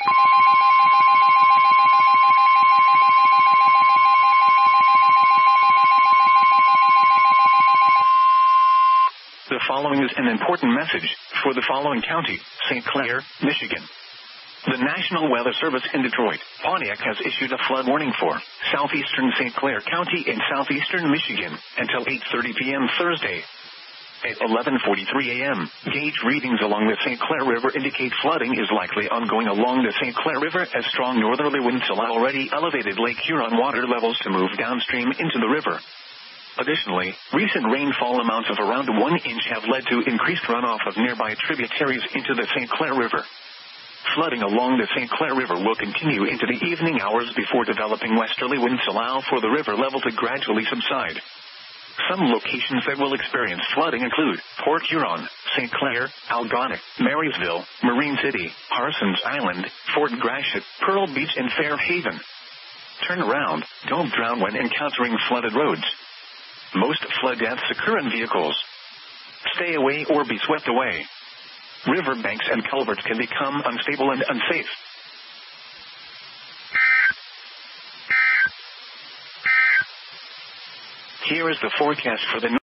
The following is an important message for the following county, St. Clair, Michigan. The National Weather Service in Detroit, Pontiac has issued a flood warning for southeastern St. Clair County in southeastern Michigan until 8:30 p.m. Thursday. At 11:43 a.m., gauge readings along the St. Clair River indicate flooding is likely ongoing along the St. Clair River as strong northerly winds allow already elevated Lake Huron water levels to move downstream into the river. Additionally, recent rainfall amounts of around 1 inch have led to increased runoff of nearby tributaries into the St. Clair River. Flooding along the St. Clair River will continue into the evening hours before developing westerly winds allow for the river level to gradually subside. Some locations that will experience flooding include Port Huron, St. Clair, Algonquin, Marysville, Marine City, Parsons Island, Fort Gratiot, Pearl Beach, and Fair Haven. Turn around, don't drown when encountering flooded roads. Most flood deaths occur in vehicles. Stay away or be swept away. River banks and culverts can become unstable and unsafe. Here is the forecast for the